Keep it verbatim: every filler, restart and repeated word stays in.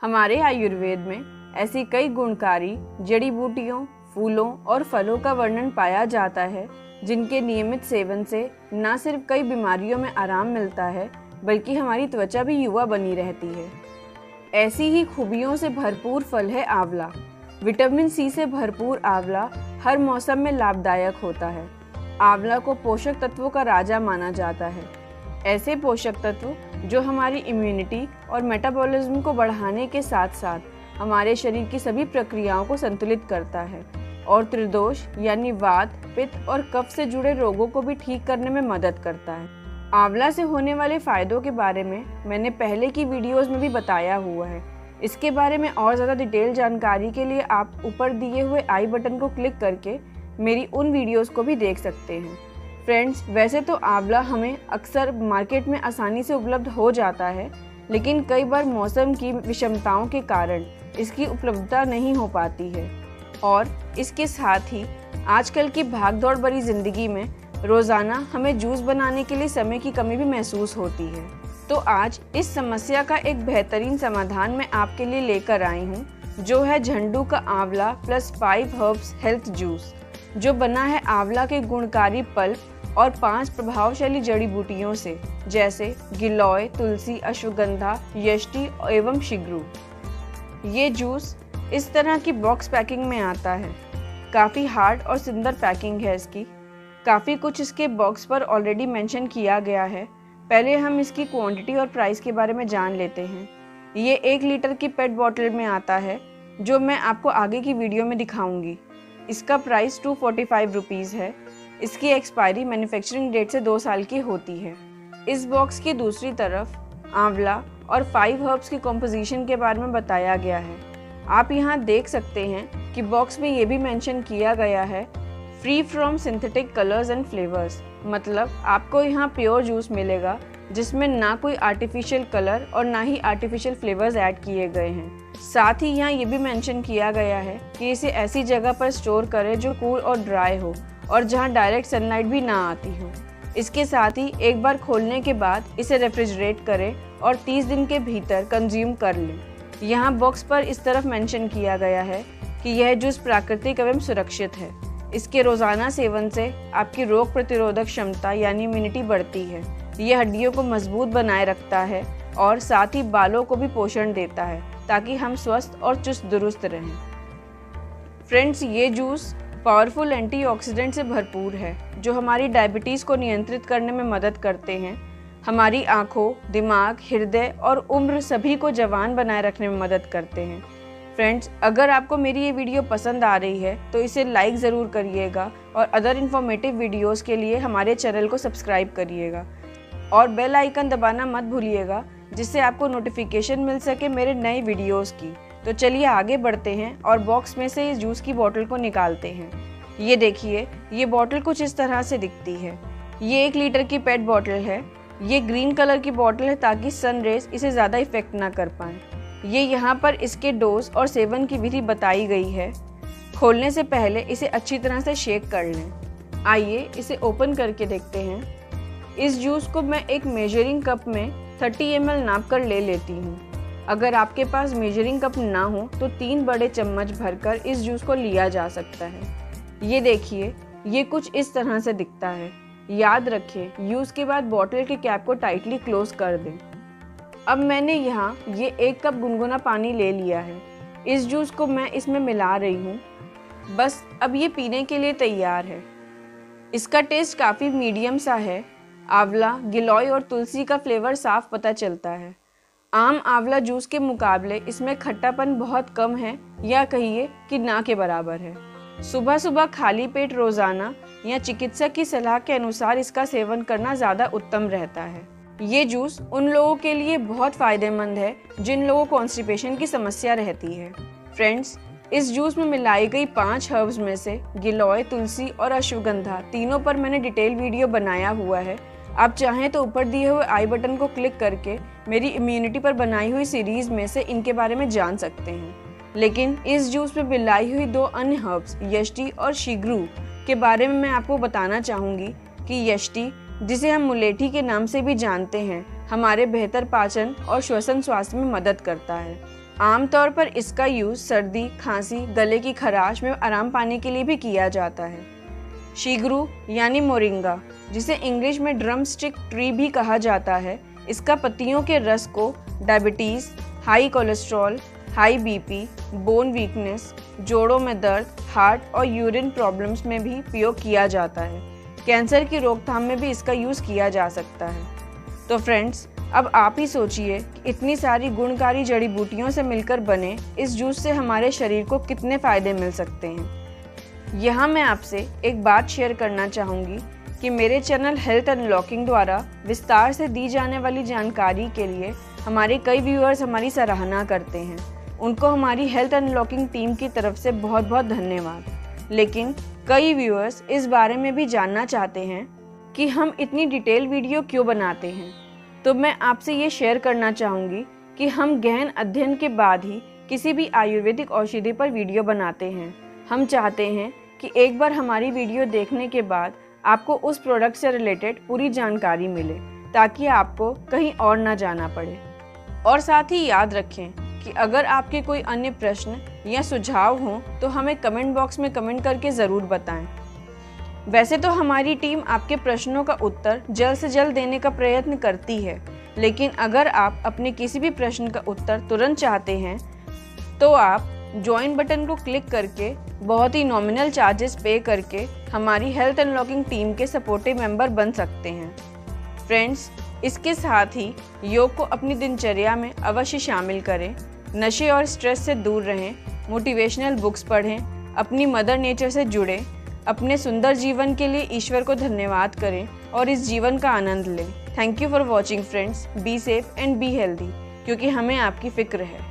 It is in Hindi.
हमारे आयुर्वेद में ऐसी कई गुणकारी जड़ी बूटियों, फूलों और फलों का वर्णन पाया जाता है जिनके नियमित सेवन से न सिर्फ कई बीमारियों में आराम मिलता है बल्कि हमारी त्वचा भी युवा बनी रहती है। ऐसी ही खूबियों से भरपूर फल है आंवला। विटामिन सी से भरपूर आंवला हर मौसम में लाभदायक होता है। आंवला को पोषक तत्वों का राजा माना जाता है। ऐसे पोषक तत्व जो हमारी इम्यूनिटी और मेटाबॉलिज्म को बढ़ाने के साथ साथ हमारे शरीर की सभी प्रक्रियाओं को संतुलित करता है और त्रिदोष यानी वात, पित्त और कफ से जुड़े रोगों को भी ठीक करने में मदद करता है। आंवला से होने वाले फायदों के बारे में मैंने पहले की वीडियोस में भी बताया हुआ है। इसके बारे में और ज़्यादा डिटेल जानकारी के लिए आप ऊपर दिए हुए आई बटन को क्लिक करके मेरी उन वीडियोस को भी देख सकते हैं। फ्रेंड्स, वैसे तो आंवला हमें अक्सर मार्केट में आसानी से उपलब्ध हो जाता है, लेकिन कई बार मौसम की विषमताओं के कारण इसकी उपलब्धता नहीं हो पाती है और इसके साथ ही आजकल की भागदौड़ भरी जिंदगी में रोज़ाना हमें जूस बनाने के लिए समय की कमी भी महसूस होती है। तो आज इस समस्या का एक बेहतरीन समाधान मैं आपके लिए लेकर आई हूँ, जो है झंडू का आंवला plus five herbs health juice, जो बना है आंवला के गुणकारी पल्प और पांच प्रभावशाली जड़ी बूटियों से, जैसे गिलोय, तुलसी, अश्वगंधा, यष्टि एवं शिग्रू। ये जूस इस तरह की बॉक्स पैकिंग में आता है। काफ़ी हार्ड और सुंदर पैकिंग है इसकी। काफ़ी कुछ इसके बॉक्स पर ऑलरेडी मेंशन किया गया है। पहले हम इसकी क्वांटिटी और प्राइस के बारे में जान लेते हैं। ये एक लीटर की पेट बॉटल में आता है, जो मैं आपको आगे की वीडियो में दिखाऊंगी। इसका price two forty five rupees है। इसकी एक्सपायरी मैन्युफैक्चरिंग डेट से दो साल की होती है। इस बॉक्स की दूसरी तरफ आंवला और फाइव हर्ब्स की कॉम्पोजिशन के बारे में बताया गया है। आप यहाँ देख सकते हैं कि बॉक्स में ये भी मेंशन किया गया है, free from synthetic colours and flavours. मतलब आपको यहाँ प्योर जूस मिलेगा जिसमें ना कोई आर्टिफिशियल कलर और ना ही आर्टिफिशियल फ्लेवर्स ऐड किए गए हैं। साथ ही यहाँ ये भी मेंशन किया गया है कि इसे ऐसी जगह पर स्टोर करें जो कूल और ड्राई हो और जहाँ डायरेक्ट सनलाइट भी ना आती हो। इसके साथ ही एक बार खोलने के बाद इसे रेफ्रिजरेट करें और तीस दिन के भीतर कंज्यूम कर लें। यहाँ बॉक्स पर इस तरफ मेंशन किया गया है कि यह जूस प्राकृतिक एवं सुरक्षित है। इसके रोज़ाना सेवन से आपकी रोग प्रतिरोधक क्षमता यानी इम्यूनिटी बढ़ती है। यह हड्डियों को मजबूत बनाए रखता है और साथ ही बालों को भी पोषण देता है ताकि हम स्वस्थ और चुस्त दुरुस्त रहें। फ्रेंड्स, ये जूस पावरफुल एंटीऑक्सीडेंट से भरपूर है जो हमारी डायबिटीज़ को नियंत्रित करने में मदद करते हैं। हमारी आँखों, दिमाग, हृदय और उम्र सभी को जवान बनाए रखने में मदद करते हैं। फ्रेंड्स, अगर आपको मेरी ये वीडियो पसंद आ रही है तो इसे लाइक ज़रूर करिएगा और अदर इन्फॉर्मेटिव वीडियोस के लिए हमारे चैनल को सब्सक्राइब करिएगा और बेल आइकन दबाना मत भूलिएगा, जिससे आपको नोटिफिकेशन मिल सके मेरे नए वीडियोस की। तो चलिए आगे बढ़ते हैं और बॉक्स में से इस जूस की बोतल को निकालते हैं। ये देखिए, ये बोतल कुछ इस तरह से दिखती है। ये एक लीटर की पेट बोतल है। ये ग्रीन कलर की बोतल है ताकि सन रेज इसे ज़्यादा इफेक्ट ना कर पाएँ। ये यहाँ पर इसके डोज और सेवन की विधि बताई गई है। खोलने से पहले इसे अच्छी तरह से शेक कर लें। आइए इसे ओपन करके देखते हैं। इस जूस को मैं एक मेजरिंग कप में तीस एम एल नाप कर ले लेती हूँ। अगर आपके पास मेजरिंग कप ना हो तो तीन बड़े चम्मच भरकर इस जूस को लिया जा सकता है। ये देखिए, ये कुछ इस तरह से दिखता है। याद रखें, यूज़ के बाद बॉटल के कैप को टाइटली क्लोज कर दें। अब मैंने यहाँ ये एक कप गुनगुना पानी ले लिया है। इस जूस को मैं इसमें मिला रही हूँ। बस अब ये पीने के लिए तैयार है। इसका टेस्ट काफ़ी मीडियम सा है। आंवला, गिलोय और तुलसी का फ्लेवर साफ पता चलता है। आम आंवला जूस के मुकाबले इसमें खट्टापन बहुत कम है, या कहिए कि ना के बराबर है। सुबह सुबह खाली पेट रोज़ाना या चिकित्सक की सलाह के अनुसार इसका सेवन करना ज़्यादा उत्तम रहता है। ये जूस उन लोगों के लिए बहुत फ़ायदेमंद है जिन लोगों को कॉन्स्टिपेशन की समस्या रहती है। फ्रेंड्स, इस जूस में मिलाई गई पांच हर्ब्स में से गिलोय, तुलसी और अश्वगंधा तीनों पर मैंने डिटेल वीडियो बनाया हुआ है। आप चाहें तो ऊपर दिए हुए आई बटन को क्लिक करके मेरी इम्यूनिटी पर बनाई हुई सीरीज़ में से इनके बारे में जान सकते हैं। लेकिन इस जूस में मिलाई हुई दो अन्य हर्ब्स यष्टि और शिग्रू के बारे में मैं आपको बताना चाहूँगी कि यष्टि, जिसे हम मुलेठी के नाम से भी जानते हैं, हमारे बेहतर पाचन और श्वसन स्वास्थ्य में मदद करता है। आमतौर पर इसका यूज़ सर्दी, खांसी, गले की खराश में आराम पाने के लिए भी किया जाता है। शीगरू यानी मोरिंगा, जिसे इंग्लिश में ड्रम स्टिक ट्री भी कहा जाता है, इसका पत्तियों के रस को diabetes, high cholesterol, high BP, bone weakness, जोड़ों में दर्द, हार्ट और यूरिन प्रॉब्लम्स में भी प्रयोग किया जाता है। कैंसर की रोकथाम में भी इसका यूज़ किया जा सकता है। तो फ्रेंड्स, अब आप ही सोचिए कि इतनी सारी गुणकारी जड़ी बूटियों से मिलकर बने इस जूस से हमारे शरीर को कितने फ़ायदे मिल सकते हैं। यहाँ मैं आपसे एक बात शेयर करना चाहूँगी कि मेरे चैनल हेल्थ अनलॉकिंग द्वारा विस्तार से दी जाने वाली जानकारी के लिए हमारे कई व्यूअर्स हमारी सराहना करते हैं। उनको हमारी हेल्थ अनलॉकिंग टीम की तरफ से बहुत बहुत धन्यवाद। लेकिन कई व्यूअर्स इस बारे में भी जानना चाहते हैं कि हम इतनी डिटेल वीडियो क्यों बनाते हैं। तो मैं आपसे ये शेयर करना चाहूँगी कि हम गहन अध्ययन के बाद ही किसी भी आयुर्वेदिक औषधि पर वीडियो बनाते हैं। हम चाहते हैं कि एक बार हमारी वीडियो देखने के बाद आपको उस प्रोडक्ट से रिलेटेड पूरी जानकारी मिले, ताकि आपको कहीं और ना जाना पड़े। और साथ ही याद रखें कि अगर आपके कोई अन्य प्रश्न या सुझाव हों तो हमें कमेंट बॉक्स में कमेंट करके ज़रूर बताएं। वैसे तो हमारी टीम आपके प्रश्नों का उत्तर जल्द से जल्द देने का प्रयत्न करती है, लेकिन अगर आप अपने किसी भी प्रश्न का उत्तर तुरंत चाहते हैं तो आप ज्वाइन बटन को क्लिक करके बहुत ही नॉमिनल चार्जेस पे करके हमारी हेल्थ अनलॉकिंग टीम के सपोर्टिव मेंबर बन सकते हैं। फ्रेंड्स, इसके साथ ही योग को अपनी दिनचर्या में अवश्य शामिल करें, नशे और स्ट्रेस से दूर रहें, मोटिवेशनल बुक्स पढ़ें, अपनी मदर नेचर से जुड़ें, अपने सुंदर जीवन के लिए ईश्वर को धन्यवाद करें और इस जीवन का आनंद लें। Thank you for watching friends. Be safe and be healthy, क्योंकि हमें आपकी फ़िक्र है।